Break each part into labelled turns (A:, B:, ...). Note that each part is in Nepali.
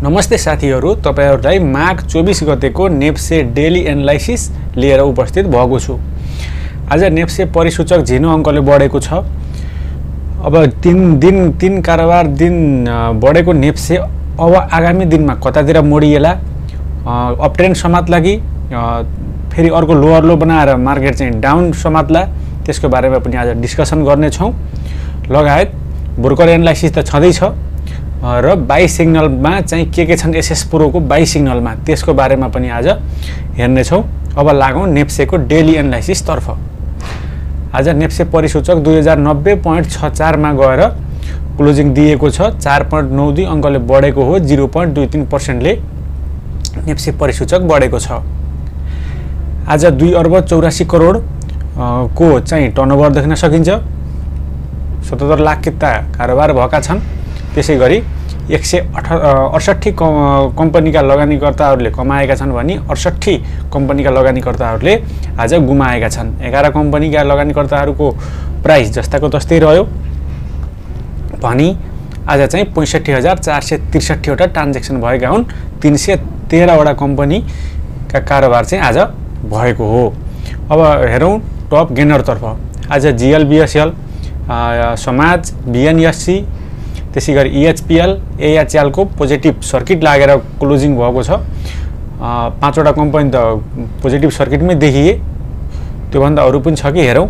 A: नमस्ते साथीहरु, तपाईहरुलाई माघ 24 गतेको नेप्से डेली एनालाइसिस लिएर उपस्थित भएको छु। आज नेप्से परिसूचक झिनो अंकले बढेको छ। अब 3 कारोबार दिन बढेको नेप्से अब आगामी दिनमा कतातिर मोडिएला, अपट्रेन्ड समात्ला कि फेरि अर्को लोअर लो बनाएर मार्केट चाहिँ डाउन समात्ला, त्यसको बारेमा पनि आज डिस्कसन गर्ने छौं। लगायत ब्रोकर एनालाइसिस त छँदै छ र बाई सिग्नलमा चाहिँ के छन् एसएस प्रोको बाई सिग्नलमा, त्यसको बारेमा पनि आज हेर्ने छौं। अब लागौं नेप्सेको डेली एनालाइसिस तर्फ। आज नेप्से परिसूचक 2090.64 मा गएर क्लोजिङ दिएको छ। 4.92 अंकले बढेको हो। 0.23% ले नेप्से परिसूचक बढेको छ। आज 2 अर्ब 84 करोड को चाहिँ टर्नओभर देख्न सकिन्छ। 77 लाख किता कारोबार भएका छन्। त्यसैगरी 168 कम्पनीका लगानीकर्ताहरूले कमाएका छन् भने 68 कम्पनीका लगानीकर्ताहरूले आज गुमाएका छन्। 11 कम्पनीका लगानीकर्ताहरूको प्राइस जस्ताको तस्तै रह्यो भनी आज चाहिँ 65,463 वटा ट्रान्ज्याक्सन भएका हुन्। 313 वटा कम्पनीका कारोबार चाहिँ आज भएको हो। अब हेरौं टप गेनर तर्फ। आज जीएलबीएसएल, समाज, बीएनएससी, त्यसैगरी ईएचपीएल, एएचएल को पोजिटिभ सर्किट लागेर क्लोजिङ भएको छ। 5 वटा कम्पनी त पोजिटिभ सर्किटमै देखिए। त्यो भन्दा अरु पनि छ कि हेरौं।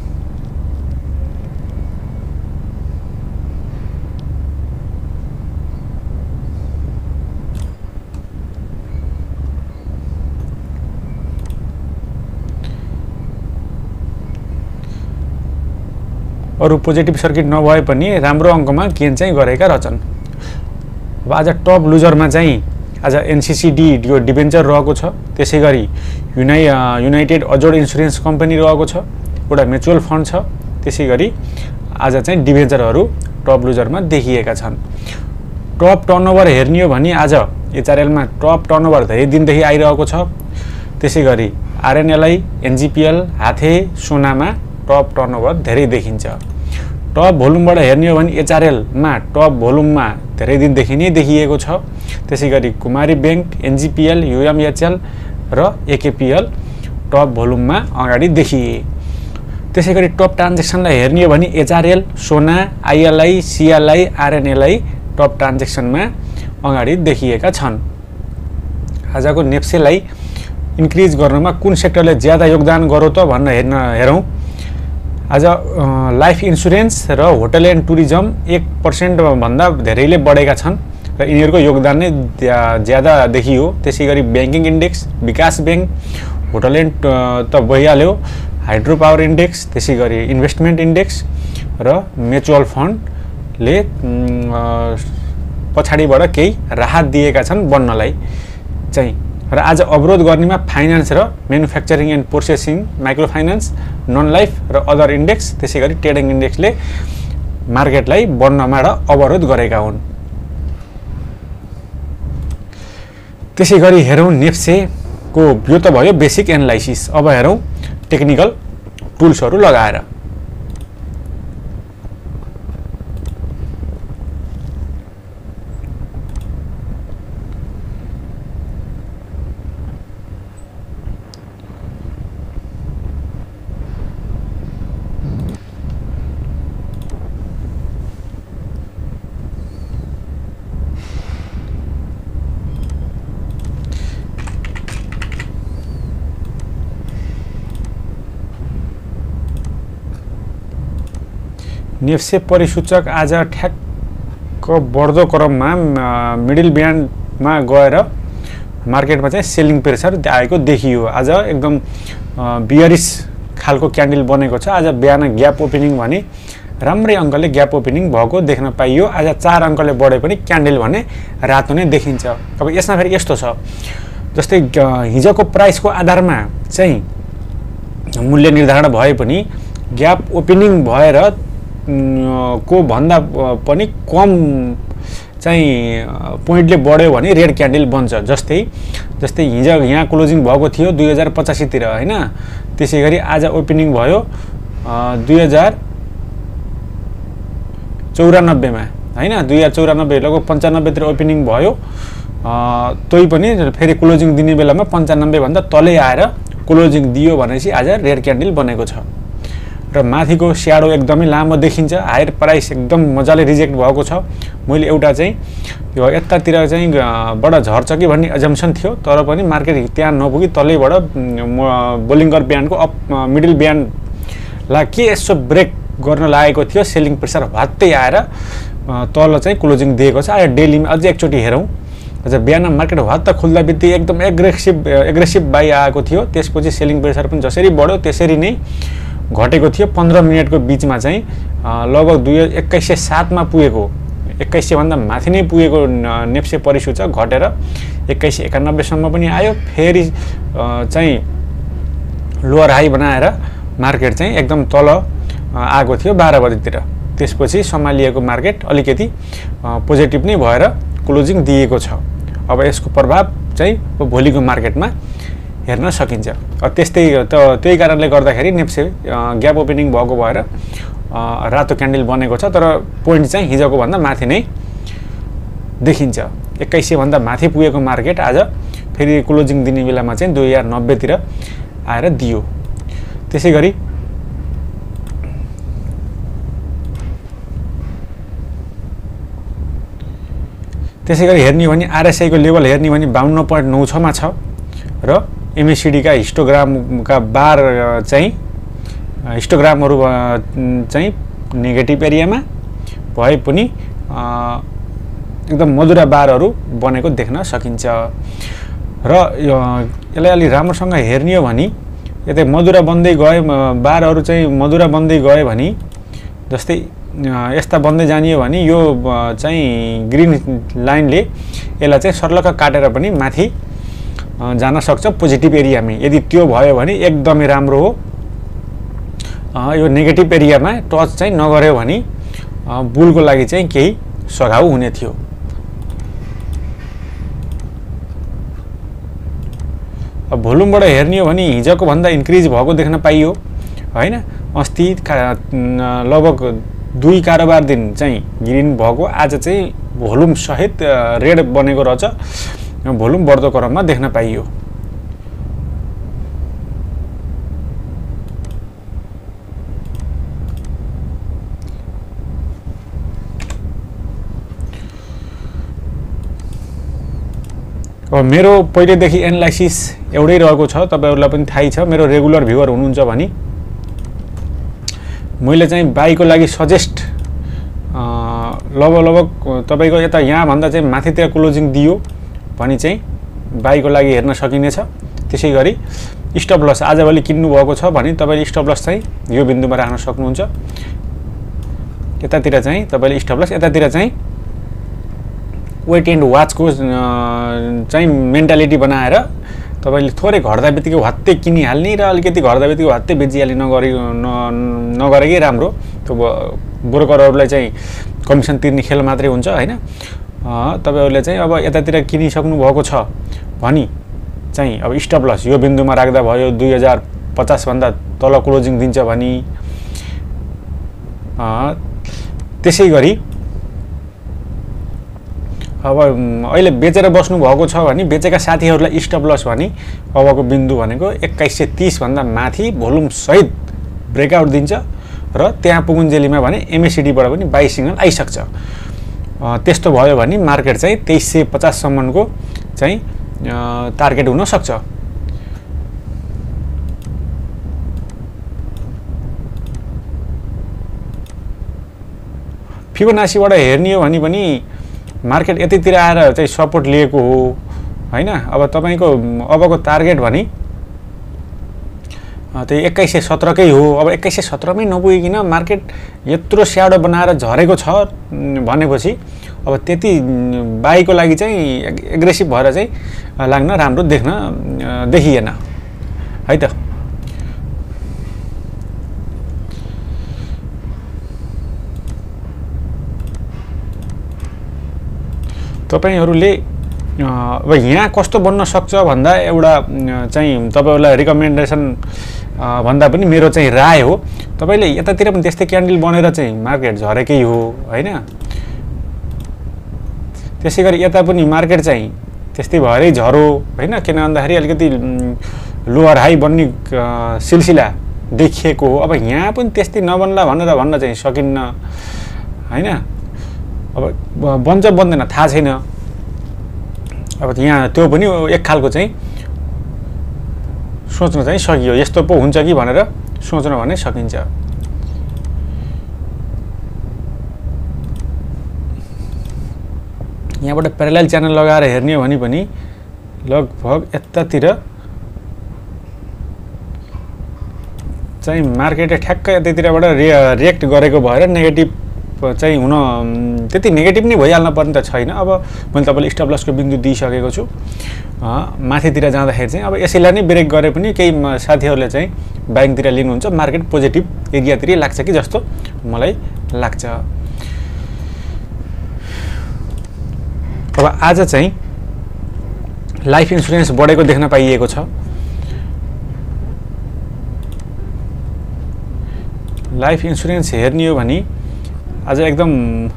A: अरु पोजिटिभ सर्किट नभए पनि राम्रो अंकमा गेन चाहिँ गरेका रहछन्। अब आज टप लुजरमा चाहिँ आज एनसीसीडी यो डिबेन्चर रहेको छ। त्यसैगरी युनाइटेड अजोड इन्स्योरेन्स कम्पनी रहेको छ। एउटा म्युचुअल फन्ड छ। त्यसैगरी आज चाहिँ डिबेन्चरहरू टप लुजरमा देखिएका छन्। टप टर्नओभर हेर्ने हो भने आज एचआरएल मा टप टर्नओभर धेरै दिनदेखि आइरहेको छ। त्यसैगरी आरएनएलआई, एनजीपीएल, हाथे, सोनामा टप टर्नओभर धेरै देखिन्छ। टप भोल्युमबाट हेर्ने हो भने एचआरएल मा टप भोल्युममा धेरै दिनदेखि नै देखिएको छ। त्यसैगरी कुमारी बैंक, एनजीपीएल, यूएमएचएल र एकेपीएल टप भोल्युममा अगाडि देखिए। त्यसैगरी टप ट्रान्ज्याक्सनलाई हेर्ने हो भने एचआरएल, सोना, आईएलआई, सीएलआई, आरएनएलआई टप ट्रान्ज्याक्सनमा अगाडि देखिएका छन्। आजको नेप्सेलाई इन्क्रिज गर्नमा कुन सेक्टरले ज्यादा योगदान गर्यो त भनेर हेरौं। आज लाइफ इन्स्योरेन्स र होटल एन्ड टुरिज्म 1% भन्दा धेरैले बढेका छन् र यिनीहरूको योगदान नै ज्यादा देखियो। त्यसैगरी बैंकिङ इन्डेक्स, विकास बैंक, होटल एन्ड त भइहाल्यो, हाइड्रो पावर इन्डेक्स, त्यसैगरी इन्भेस्टमेन्ट इन्डेक्स र म्युचुअल फन्डले पछाडीबाट केही राहत दिएका छन् बन्नलाई चाहिँ। र आज अवरोध गर्नेमा फाइनान्स र manufacturing and processing, micro finance, non life र अदर इन्डेक्स, त्यसैगरी ट्रेडिङ इन्डेक्सले मार्केटलाई बन्नमा अवरोध गरेका हुन्। त्यसैगरी हेरौं नेप्सेको यो त भयो बेसिक एनालाइसिस। अब हेरौं टेक्निकल टुल्सहरू लगाएर। नेप्से परिसूचक आज ठ्याक्क बढ्दो क्रममा मिडल ब्यान्डमा गएर मार्केटमा चाहिँ सेलिङ प्रेसर आएको देखियो। आज एकदम बियरिश खालको क्यान्डल बनेको छ। आज बिहान ग्याप ओपनिङ भने राम्रै अंकले ग्याप ओपनिङ भएको देख्न पाइयो। आज 4 अंकले बढे पनि क्यान्डल भने रातो नै देखिन्छ। अब यसमा फेरि यस्तो छ, जस्तै हिजोको प्राइसको आधारमा चाहिँ मूल्य निर्धारण भए पनि ग्याप ओपनिङ भएर को भन्दा पनि कम चाहिँ पोइन्टले बढ्यो भने रेड क्यान्डल बन्छ। जस्तै हिजो यहाँ क्लोजिङ भएको थियो 2085 तिर हैन। त्यसैगरी आज ओपनिङ भयो 2094 मा हैन। 2094 लगभग 95 तिर ओपनिङ भयो त्यै पनि फेरि क्लोजिङ दिने बेलामा 95 भन्दा तलै आएर क्लोजिङ दियो भनेपछि आज रेड क्यान्डल बनेको छ र माथिको स्याडो एकदमै लामो देखिन्छ हायर प्राइस एकदम मजाले रिजेक्ट भएको छ मैले एउटा चाहिँ यो यतातिर चाहिँ बडा झर्छ कि भन्ने अजम्पसन थियो तर पनि मार्केट त्यहाँ नपुगी तलैबाट बोलिङ्गर ब्यान्डको अप मिडल ब्यान्डलाई के यसो ब्रेक गर्न लागेको थियो सेलिङ प्रेसर भात्तै आएर तल चाहिँ क्लोजिङ दिएको छ आज डेलीमा अझै एकचोटि हेरौँ अझ बिहान मार्केट भात्त खुल्दा बित्तिकै एकदम एग्रेसिभ बाई आएको थियो त्यसपछि सेलिङ प्रेसर पनि जसरी बढ्यो त्यसरी नै घटेको थियो 15 मिनेटको बीचमा चाहिँ लगभग 2107 मा पुगेको 2100 भन्दा माथि नै पुगेको नेप्से परिसूचक घटेर 2191 सम्म पनि आयो फेरि चाहिँ लोअर हाई बनाएर मार्केट चाहिँ एकदम तल आएको थियो 12 बजेतिर त्यसपछि सम्हालिएको मार्केट अलिकति पोजिटिभ नै भएर क्लोजिङ दिएको छ अब यसको प्रभाव चाहिँ भोलिको मार्केटमा हेर्न सकिन्छ त्यस्तै त्यही कारणले गर्दाखेरि नेप्से ग्याप ओपनिङ भएको भएर रातो क्यान्डल बनेको छ तर पोइन्ट चाहिँ हिजोको भन्दा माथि नै देखिन्छ 2100 भन्दा माथि पुगेको मार्केट आज फेरि क्लोजिङ दिने बेलामा चाहिँ 2090 तिर आएर दियो त्यसैगरी हेर्ने भने आरएसआई को लेभल हेर्ने भने 52.96 मा छ र एमएससीडी का हिस्टोग्रामका बार चाहिँ हिस्टोग्रामहरु चाहिँ नेगेटिभ एरियामा भए पनि एकदम मधुरा बारहरु बनेको देख्न सकिन्छ र यसलाई अलि राम्रोसँग हेर्ने हो भने यतै मधुरा बन्दै गए बारहरु चाहिँ मधुरा बन्दै गए भने जस्तै यस्ता बन्दै जानियो भने यो चाहिँ ग्रीन लाइनले यसलाई चाहिँ सर्लक्क काटेर पनि माथि जान सक्छ पोजिटिभ एरियामा यदि त्यो भयो भने एकदमै राम्रो हो यो नेगेटिभ एरियामा टच चाहिँ नगर्यो भने बुलको लागि चाहिँ केही सघाउ हुने थियो अब भोल्युमबाट हेर्ने हो भने हिजोको भन्दा इन्क्रिज भएको देख्न पाइयो हैन अस्ति लगभग 2 कारोबार दिन चाहिँ ग्रीन भएको आज चाहिँ भोल्युम सहित रेड बनेको रहेछ भोल्युम बढ्दो क्रममा देख्न पाइयो अब मेरो पहिलेदेखि एनालाइसिस एउटै रहेको छ तपाईहरुलाई पनि थाहै छ मेरो रेगुलर भ्युअर हुनुहुन्छ भने मैले चाहिँ बाईको लागि सजेस्ट लगभग तपाईको यता यहाँ भन्दा चाहिँ माथितिर क्लोजिङ दियो भने चाहिँ बाईको लागि हेर्न सकिनेछ त्यसैगरी स्टप लस आजभोलि किन्नु भएको छ भने तपाईले स्टप लस चाहिँ यो बिन्दुमा राख्न सक्नुहुन्छ यतातिर चाहिँ तपाईले स्टप लस यतातिर चाहिँ वेट एन्ड वाच को चाहिँ मेन्टालिटी बनाएर तपाईले थोरै घट्दा बित्तिकै हत्ते किनिहाल्ने र अलिकति घट्दा बित्तिकै हत्ते बेचिहाल्ने नगरेकै राम्रो त्यो ब्रोकरहरुलाई चाहिँ कमिसन तिर्ने खेल मात्रै हुन्छ हैन तपाईहरुले चाहिँ अब यतातिर किनिसक्नु भएको छ भनी चाहिँ अब स्टप लस यो बिन्दुमा राख्दा भयो 2050 भन्दा तल क्लोजिङ दिन्छ भनी त्यसैगरी अब अहिले बेचेर बस्नु भएको छ भने बेचेका साथीहरुलाई स्टप लस भनी अबको बिन्दु भनेको 2130 भन्दा माथि भोल्युम सहित ब्रेकआउट दिन्छ र त्यहाँ पुगुन्जेलीमा भने एमएससीडी बाट पनि बाई सिग्नल आइसक्छ त्यस्तो भयो भने मार्केट चाहिँ 2350 सम्मको चाहिँ टार्गेट हुन सक्छ फिबोनाची बाट हेर्ने हो भने पनि मार्केट यतितिर आएर चाहिँ सपोर्ट लिएको हो हैन अब तपाईको अबको टार्गेट भनी त्यो 2117 कै हो अब 2117 मै नपुगिकिन मार्केट यत्रो स्याडो बनाएर झरेको छ भनेपछि अब त्यति बाईको लागि चाहिँ एग्रेसिभ भएर चाहिँ लाग्न राम्रो देखिएन है त तपाईहरुले अब यहाँ कस्तो बन्न सक्छ भन्दा एउटा चाहिँ तपाईहरुलाई रिकमेन्डेसन भन्दा पनि मेरो चाहिँ राय हो तपाईले यतातिर पनि त्यस्तै क्यान्डल बनेर चाहिँ मार्केट झरेकै हो हैन त्यसैगरी यता पनि मार्केट चाहिँ त्यस्तै भएरै झरो हैन, किन भन्दाखेरि अलिकति लोअर हाई बन्ने सिलसिला देखिएको हो। अब यहाँ पनि त्यस्तै नबन्ला भनेर भन्न चाहिँ सकिन्न हैन। अब बन्छ बन्दैन थाहा छैन। अब यहाँ त्यो पनि एक खालको चाहिँ सोच्न चाहिँ सकियो, यस्तो पो हुन्छ कि भनेर सोच्न भने सकिन्छ। यहाँबाट प्यारालल च्यानल लगाएर हेर्ने हो भने पनि लगभग यतातिर चाहिँ मार्केटले ठ्याक्क यतातिरबाट रिएक्ट गरेको भएर नेगेटिभ चाहिँ हुन त्यति नेगेटिभ नै भइहाल्न पर्ने त छैन। अब मैले तपाईँले स्टप लसको बिन्दु दिइसकेको छु। माथितिर जाँदाखेरि चाहिँ अब यसैलाई नै ब्रेक गरे पनि केही साथीहरूले चाहिँ बाइङतिर लिनुहुन्छ, मार्केट पोजिटिभ एरियातिर लाग्छ कि जस्तो मलाई लाग्छ। अब आज चाहिँ लाइफ इन्सुरेन्स बढेको देख्न पाइएको छ। लाइफ इन्सुरेन्स हेर्ने हो भने आज एकदम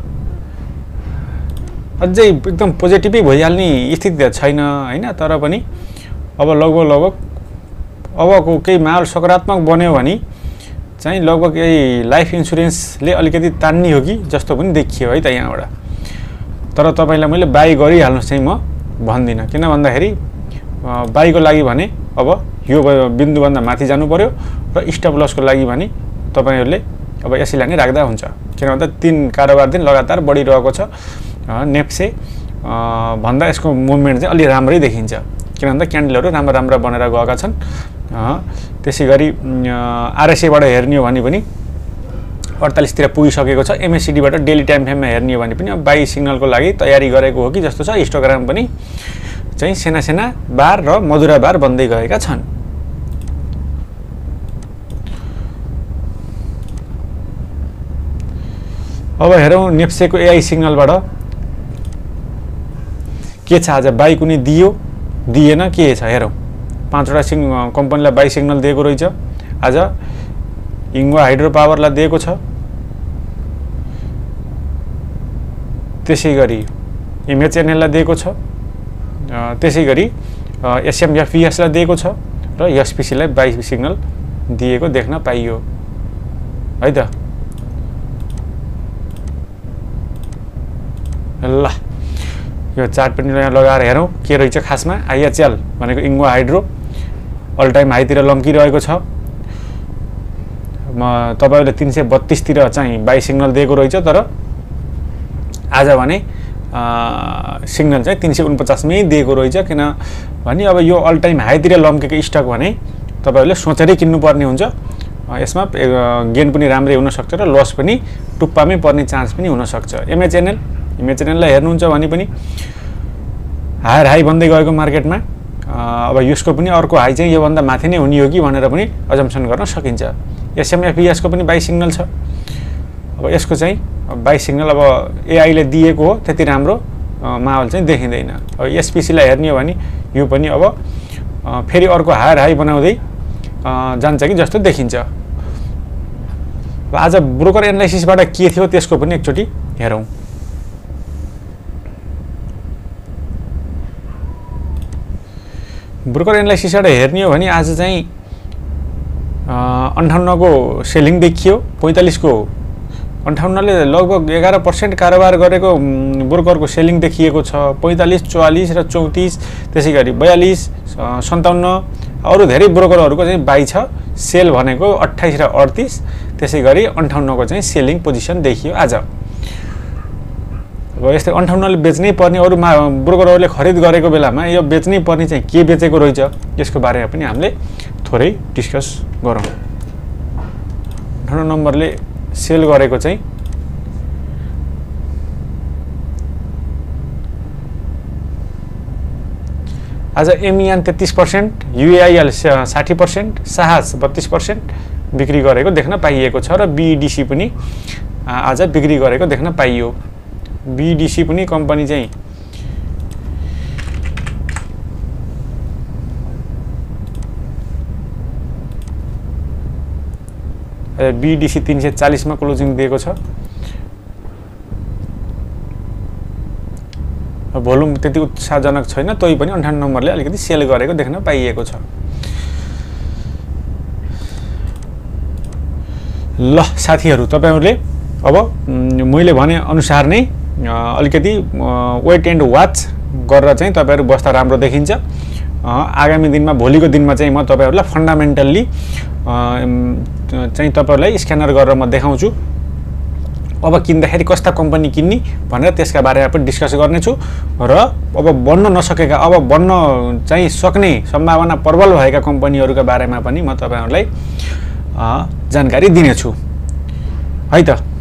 A: अझै एकदम पोजिटिभै भइहाल्ने स्थिति त छैन हैन। तर पनि अब लगभग अबको केही माहौल सकारात्मक बन्यो भने चाहिँ लगभग यही लाइफ इन्सुरेन्सले अलिकति तान्ने हो कि जस्तो पनि देखियो है त यहाँबाट। तर तपाईँलाई मैले बाई गरिहाल्नुहोस् चाहिँ म भन्दिनँ, किन भन्दाखेरि बाईको लागि भने अब यो बिन्दुभन्दा माथि जानु पर्यो र स्टप लसको लागि भने तपाईहरुले अब यसैलाई नै राख्दा हुन्छ। किन भन्दा 3 कारोबार दिन लगातार बढिरहेको छ नेप्से भन्दा यसको मुभमेन्ट चाहिँ अलि राम्रै देखिन्छ। किन भन्दा क्यान्डलहरु राम्रो बनेर गएका छन्। त्यसैगरी आरएसए बाट हेर्ने हो भने पनि 48 तिर पुगिसकेको छ। एमएससीडी बाट डेली टाइम फ्रेममा हेर्ने हो भने पनि अब बाई सिग्नलको लागि तयारी गरेको हो कि जस्तो छ। हिस्टोग्राम पनि चाहिँ सेना बार र मधुरा बार बन्दै गएका छन्। अब हेरौं नेप्सेको एआई सिग्नलबाट के छ। आज बाई कुनै दियो दिएन के छ हेरौं। 5 वटा कम्पनीलाई बाई सिग्नल दिएको रहेछ। आज इङ्वा हाइड्रो पावरलाई दिएको छ। त्यसैगरी एमएचएनएल लाई दिएको छ। त्यसैगरी एसएमएफईएस लाई दिएको छ र एसपीसी लाई बाई सिग्नल दिएको देख्न पाइयो है त। ल यो चार्ट पनि लगाएर हेरौं के रहेछ खासमा। आईएचएल भनेको इङ्वा हाइड्रो अल टाइम हाईतिर लम्किरहेको छ। तपाईहरुले 332 तिर चाहिँ बाई सिग्नल दिएको रहेछ। तर आज भने सिग्नल चाहिँ 349 मै दिएको रहेछ। किन भने अब यो अल टाइम हाईतिर लम्केको स्टक भने तपाईहरुले सोचेरै किन्नु पर्ने हुन्छ। यसमा गेन पनि राम्रै हुन सक्छ र लस पनि टुप्पामै पर्ने चान्स पनि हुन सक्छ। एमएचएनएल लाई हेर्नुहुन्छ भने पनि हायर हाई बन्दै गएको मार्केटमा अब यसको पनि अर्को हाई चाहिँ यो भन्दा माथि नै हुने हो कि भनेर पनि अजम्पसन गर्न सकिन्छ। एसएमएफईएस को पनि बाई सिग्नल छ। अब यसको चाहिँ बाई सिग्नल अब एआई ले दिएको हो त्यति राम्रो माहौल चाहिँ देखिदैन। अब एसपीसी लाई हेर्ने हो भने यो पनि अब फेरि अर्को हायर हाई बनाउँदै जान्छ कि जस्तो देखिन्छ। आज ब्रोकर एनालाइसिसबाट के थियो त्यसको पनि एकचोटी हेरौं। ब्रोकर एनालाइसिसबाट हेर्ने हो भने आज चाहिँ 58 को सेलिङ देखियो। 45 को 58 ले लगभग 11% कारोबार गरेको ब्रोकरको सेलिङ देखिएको छ। 45, 44 र 34 त्यसैगरी 42, 57 अरु धेरै ब्रोकरहरुको चाहिँ बाई छ। सेल भनेको 28 र 38 त्यसैगरी 58 को चाहिँ सेलिङ पोजिसन देखियो आज। अब यस्तै 58 ले बेच्नै पर्ने अरु ब्रोकरहरुले खरिद गरेको बेलामा यो बेच्नै पर्ने चाहिँ के बेचेको रहेछ यसको बारेमा पनि हामीले थोरै डिस्कस गरौं। 58 नम्बरले सेल गरेको चाहिँ आज एमईएन 33%, यूएआईएल 60%, साहस 32% बिक्री गरेको देख्न पाइएको छ र बीडीसी पनि आज बिक्री गरेको देख्न पाइयो। बीडीसी पनि कम्पनी चाहिँ बीडीसी 340 मा क्लोजिङ दिएको छ भोल्युम त्यति उत्साहजनक छैन, तै पनि 58 नम्बरले अलिकति सेल गरेको देख्न पाइएको छ। ल साथीहरू, तपाईहरुले अब मैले भने अनुसार नै अलिकति वेट एन्ड वाच गरेर चाहिँ तपाईहरु बस्दा राम्रो देखिन्छ। आगामी दिनमा भोलिको दिनमा चाहिँ म तपाईहरुलाई फन्डामेन्टल्ली चाहिँ तपाईहरुलाई स्क्यानर गरेर म देखाउँछु। अब किन्दाखेरि कस्ता कम्पनी किन्ने भनेर त्यसका बारेमा पनि डिस्कस गर्नेछु र अब बन्न नसकेका, अब बन्न चाहिँ सक्ने सम्भावना प्रबल भएका कम्पनीहरुका बारेमा पनि म तपाईहरुलाई जानकारी दिनेछु है त।